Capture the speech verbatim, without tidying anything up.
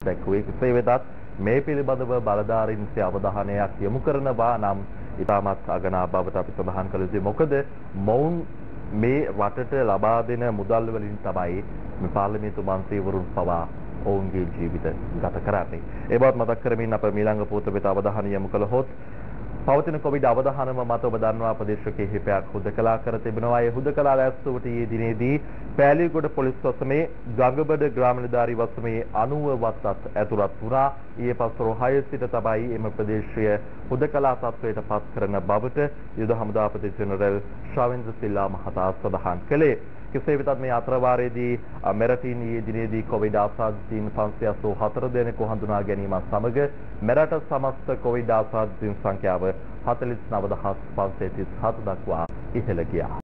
දැක්වේ. කෙසේ වෙතත් මේ පිළිබඳව බලධාරීන්ගේ අවධානයක් යොමු කරනවා නම් ඉතාමත් අගනා බවට අපි සඳහන් කළ යුතුයි. මොකද මොවුන් මේ රටට ලබා දෙන මුදල් වලින් තමයි මේ පාර්ලිමේන්තු මන්ත්‍රීවරුන් පවා ඔවුන්ගේ ජීවිත ගත කරන්නේ. ඒ බවත් මතක් කරමින් අප මීළඟ පුවත වෙත අවධානය යොමු කළහොත් පවතින කොවිඩ් අවධානම මත ඔබ දන්නවා ප්‍රදේශ කිහිපයක් හුදකලා කර තිබෙනවා. ඒ හුදකලා රැස්වුවට ඊයේ දිනේදී පෑලියගොඩ පොලිස් වසමේ ගංගබඩ ග්‍රාම නිලධාරී වසමේ අනූව වත්තත් ඇතුළත් වුණා. ඊයේ පස්වරු හය සිට තමයි එම ප්‍රදේශය හුදකලා තත්ත්වයට පත් කරන බවට යුද හමුදාපති ජෙනරල් ශාවින්ද්‍ර සිල්වා මහතා සඳහන් කළේ. කෙසේ වෙතත් මේ අතරවාරයේදී මෙරටින් ඊයේ දිනේදී කොවිඩ් ආසාදිතයින් පන්සිය අසූ හතර දෙනෙකු හඳුනා ගැනීමත් සමග මෙරට සමස්ත කොවිඩ් ආසාදිතයින් සංඛ්‍යාව හතළිස් නව දහස් පන්සිය තිස් හත දක්වා ඉහළ ගියා.